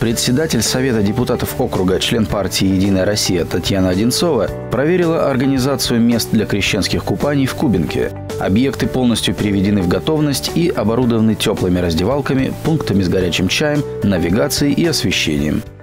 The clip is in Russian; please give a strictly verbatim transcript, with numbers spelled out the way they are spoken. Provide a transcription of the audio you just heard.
Председатель Совета депутатов округа, член партии «Единая Россия» Татьяна Одинцова проверила организацию мест для крещенских купаний в Кубинке. Объекты полностью приведены в готовность и оборудованы теплыми раздевалками, пунктами с горячим чаем, навигацией и освещением.